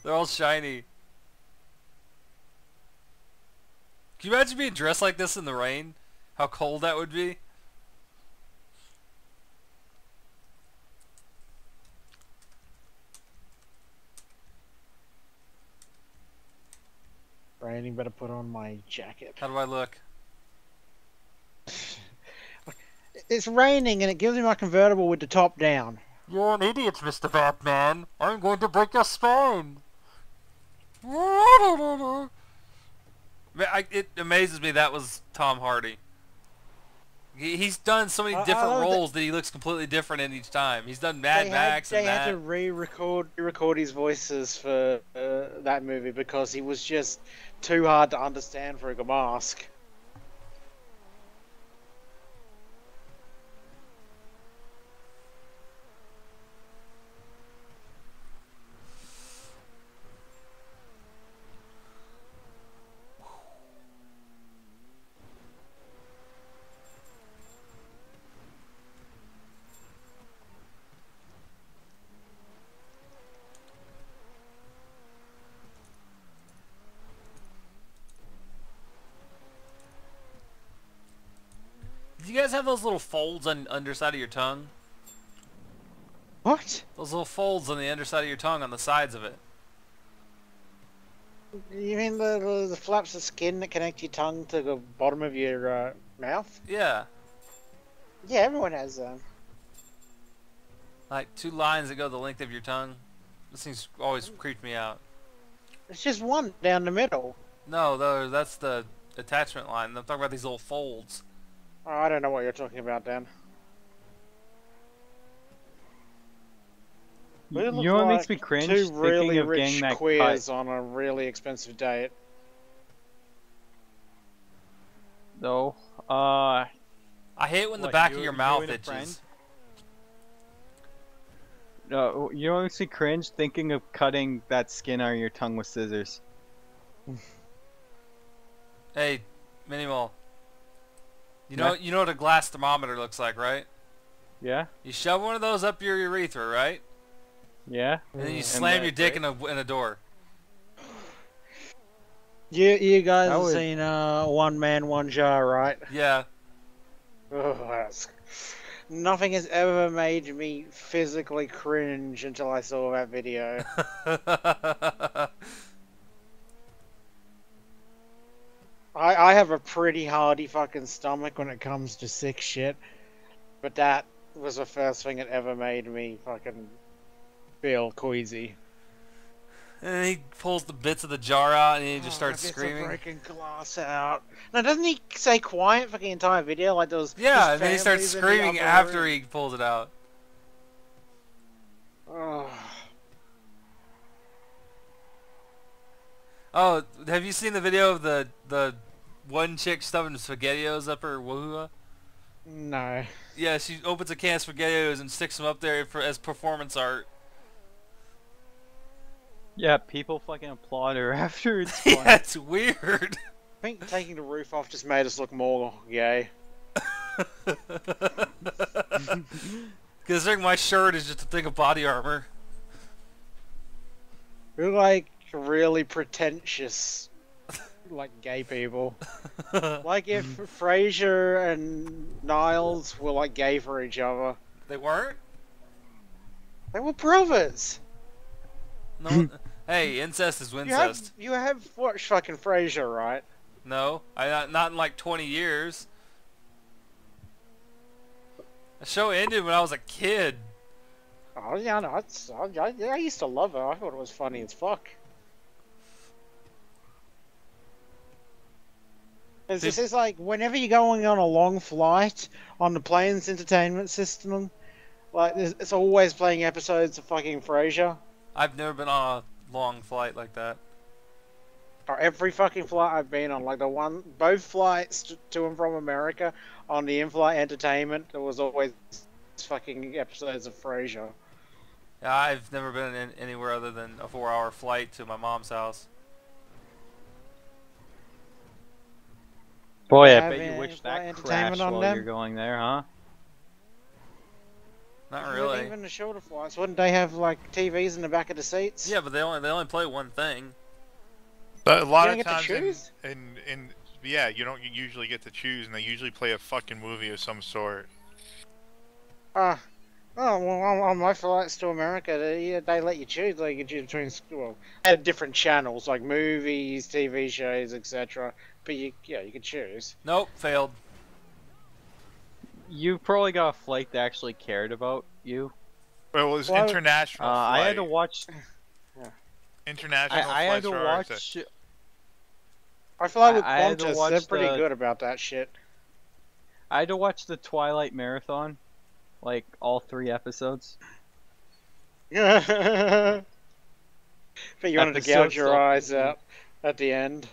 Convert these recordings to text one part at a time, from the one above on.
They're all shiny. Can you imagine being dressed like this in the rain? How cold that would be? Raining, better put on my jacket. How do I look? It's raining and it gives me my convertible with the top down. You're an idiot, Mr. Batman. I'm going to break your spine. It amazes me that was Tom Hardy. He's done so many different roles that he looks completely different in each time. He's done Mad Max and that. They had to re-record his voices for that movie because he was just too hard to understand for a mask. Do you guys have those little folds on the underside of your tongue? What? Those little folds on the underside of your tongue on the sides of it. You mean the flaps of skin that connect your tongue to the bottom of your mouth? Yeah. Yeah, everyone has them. Like 2 lines that go the length of your tongue. This thing's always creeped me out. It's just one down the middle. No, though, that's the attachment line. I'm talking about these little folds. Oh, I don't know what you're talking about, Dan. You know what makes me cringe? Two really Thinking of rich getting that queers cut. on a really expensive date. Though, I hate when the back of your mouth itches. No, you know what makes me cringe? Thinking of cutting that skin out of your tongue with scissors. Hey, Minimal. You know what a glass thermometer looks like, right? Yeah? You shove one of those up your urethra, right? Yeah? And then you slam your dick in a door. You guys have seen One Man, One Jar, right? Yeah. Oh, nothing has ever made me physically cringe until I saw that video. I have a pretty hardy fucking stomach when it comes to sick shit, but that was the first thing that ever made me fucking feel queasy. And then he pulls the bits of the jar out and he just starts screaming. Breaking glass out. Now, doesn't he say quiet for the entire video? Like those. Yeah, and then he starts screaming after he pulls it out. Oh, have you seen the video of the one chick stuffing SpaghettiOs up her wahoo? No. Yeah, she opens a can of SpaghettiOs and sticks them up there as performance art. Yeah, people fucking applaud her after it's Yeah, it's weird. I think taking the roof off just made us look more gay. Considering my shirt is just a thing of body armor. We're like really pretentious, like gay people. Like if Frasier and Niles were like gay for each other. They weren't? They were brothers. No. Hey, incest is wincest. You have watched fucking Frasier, right? No, not in like 20 years. The show ended when I was a kid. Oh yeah, no, I used to love it. I thought it was funny as fuck. It's like whenever you're going on a long flight on the plane's entertainment system, like it's always playing episodes of fucking Frasier. I've never been on a long flight like that. Or every fucking flight I've been on, like both flights to and from America, on the in-flight entertainment, there was always fucking episodes of Frasier. Yeah, I've never been in anywhere other than a 4-hour flight to my mom's house. Boy, I bet you wish that crashed while you're going there, huh? Not Even really. even the shorter flights, wouldn't they have like TVs in the back of the seats? Yeah, but they only play one thing. But a lot You of don't get to times choose? in yeah, you don't usually get to choose, and they usually play a fucking movie of some sort. Oh well, on my flights to America, they let you choose. Like you choose between at different channels like movies, TV shows, etc. But you could choose. Nope, failed. You probably got a flight they actually cared about you. Well, it was Well, international I flight. had to watch. International I had flights to are watch. I feel like with I had to Qantas, watch they're pretty the- good about that shit. I had to watch the Twilight Marathon, like all 3 episodes. But you wanted to gouge your Episodes eyes out at the end.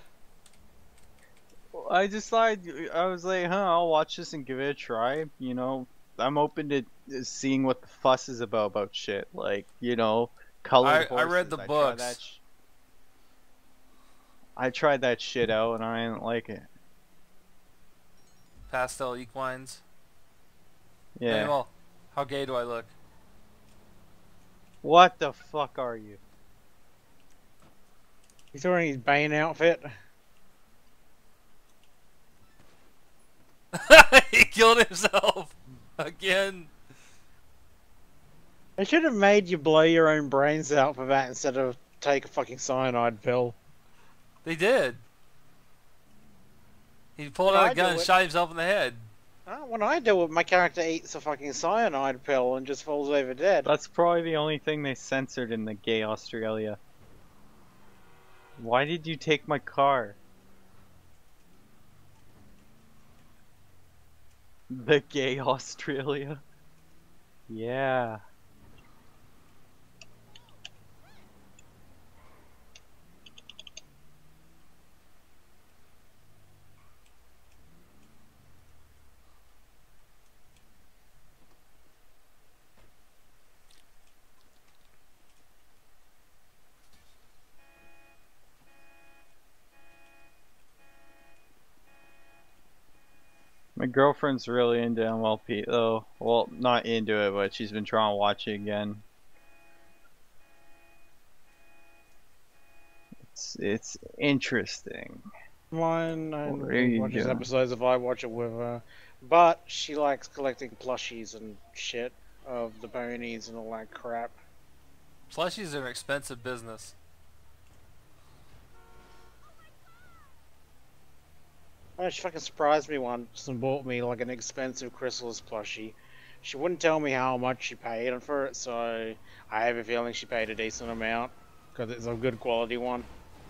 I decided I was like, I'll watch this and give it a try. You know, I'm open to seeing what the fuss is about shit. Like, you know, colored horses. I read the books. I tried that shit out and I didn't like it. Pastel equines. Yeah. Manuel, how gay do I look? What the fuck are you? He's wearing his Bane outfit. He killed himself again. They should have made you blow your own brains out for that instead of take a fucking cyanide pill. They did. He pulled When out I a gun do and it- shot himself in the head. When I do it, my character eats a fucking cyanide pill and just falls over dead. That's probably the only thing they censored in the gay Australia. Why did you take my car? The gay Australia? Yeah. My girlfriend's really into MLP though. Well, not into it, but she's been trying to watch it again. It's interesting. Mine What are you watches doing? episodes if I watch it with her. But she likes collecting plushies and shit of the ponies and all that crap. Plushies are an expensive business. She fucking surprised me once and bought me like an expensive Chrysalis plushie. She wouldn't tell me how much she paid for it, so I have a feeling she paid a decent amount because it's a good quality one.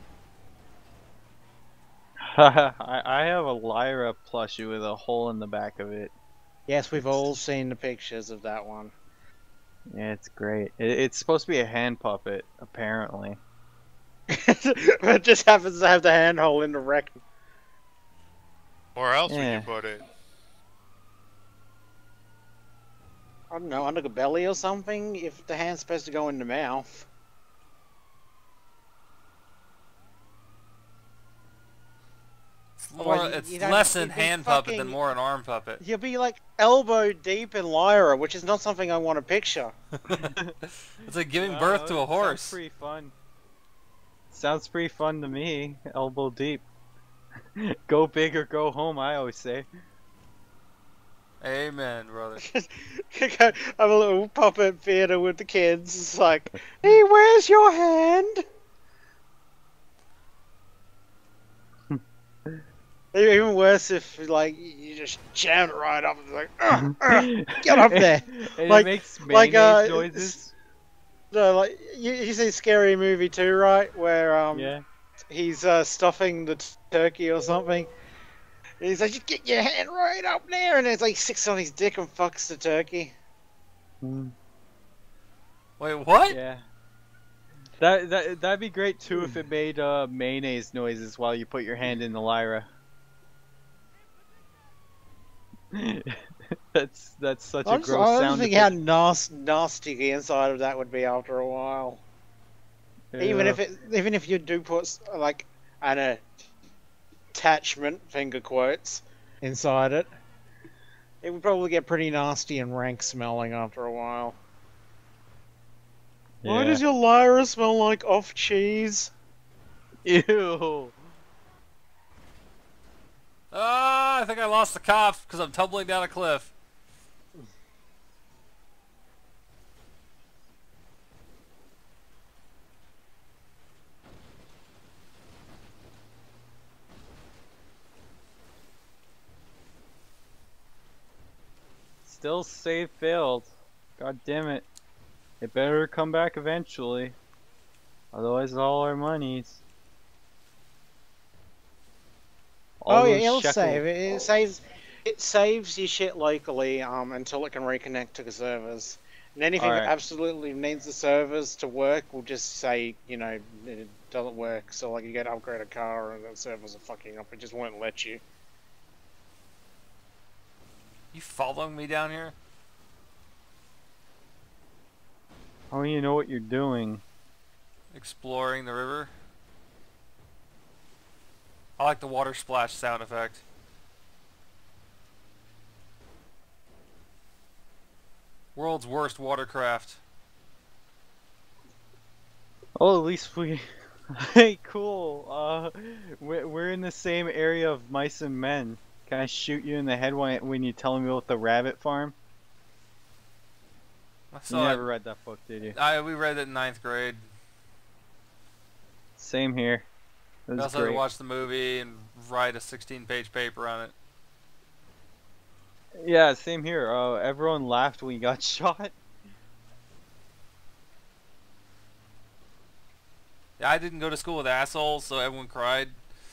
I have a Lyra plushie with a hole in the back of it. Yes, we've all seen the pictures of that one. Yeah, it's great. It's supposed to be a hand puppet, apparently. It just happens to have the handhole in the rectum. Where else would Yeah. you put it? I don't know, under the belly or something, if the hand's supposed to go in the mouth. More, Well, it's you don't- less an you'd be hand puppet than fucking- more an arm puppet. You'll be like elbow deep in Lyra, which is not something I want to picture. It's like giving birth to a horse. Sounds pretty fun. Sounds pretty fun to me. Elbow deep. Go big or go home, I always say. Amen, brother. Have a little puppet theater with the kids. It's like, hey, where's your hand? Even worse if like you just jam it right up and like, get up there. And Like- it makes like, mayonnaise noises. No, like you see Scary Movie 2, right? Where Yeah. he's stuffing the turkey or something. And he's like, just get your hand right up there, and it's like sits on his dick and fucks the turkey. Mm, Wait, what? yeah. That'd be great too if it made mayonnaise noises while you put your hand in the Lyra. that's such a gross I don't sound. think how nasty the inside of that would be after a while. Even if you do put like an attachment, finger quotes, inside it. It would probably get pretty nasty and rank smelling after a while. Why does your Lyra smell like off cheese? Ew. Ah, I think I lost the cop because I'm tumbling down a cliff. Still save failed. God damn it. It better come back eventually. Otherwise all our monies. All Oh yeah, those it'll shekel- save. It saves your shit locally until it can reconnect to the servers. And anything that Alright. absolutely needs the servers to work will just say, you know, it doesn't work. So like you get to upgrade a car and the servers are fucking up. It just won't let you. You following me down here? How do you know what you're doing? Exploring the river. I like the water splash sound effect. World's worst watercraft. Oh, at least we... Hey, cool. We're in the same area of Mice and Men. Can I shoot you in the head when you tell me about the rabbit farm? I You saw never it. read that book, did you? We read it in 9th grade. Same here. It We was also had to great. watch the movie and write a 16-page paper on it. Yeah, same here. Everyone laughed when he got shot. Yeah, I didn't go to school with assholes, so everyone cried.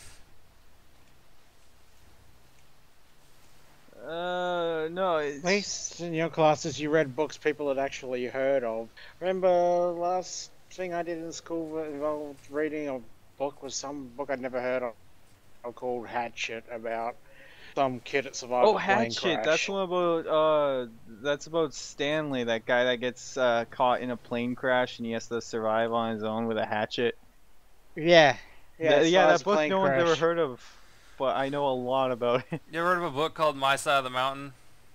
No. At least in your classes you read books people had actually heard of. Remember last thing I did in school that involved reading a book was some book I'd never heard of called Hatchet about some kid that survived Oh, a plane Hatchet. crash. That's one about that's about Stanley, that guy that gets caught in a plane crash and he has to survive on his own with a hatchet. Yeah. Yeah, That book plane no one's ever crash. heard of, but I know a lot about it. You ever heard of a book called My Side of the Mountain?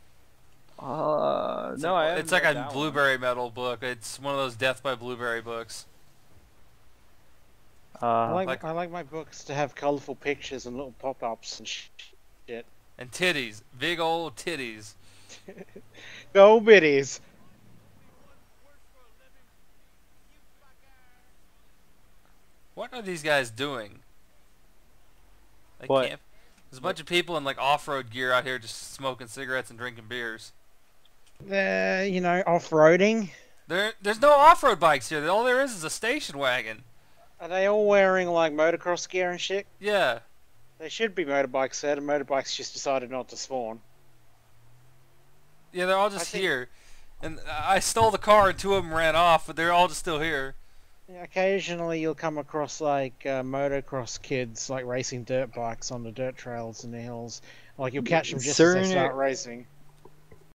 No, I haven't It's like read a that one. blueberry metal book. It's one of those Death by Blueberry books. I like- like my books to have colourful pictures and little pop-ups and shit. And titties. Big old titties. Go biddies. What are these guys doing? They What? camp. There's a bunch of people in like off-road gear out here just smoking cigarettes and drinking beers. You know, off-roading. There's no off-road bikes here. All there is a station wagon. Are they all wearing like motocross gear and shit? Yeah. They should be motorbikes there, and motorbikes just decided not to spawn. Yeah, they're all I just think- here. And I stole the car and 2 of them ran off, but they're all just still here. Yeah, occasionally you'll come across like motocross kids like racing dirt bikes on the dirt trails and the hills. Like you'll catch them just as they Cerner- start racing.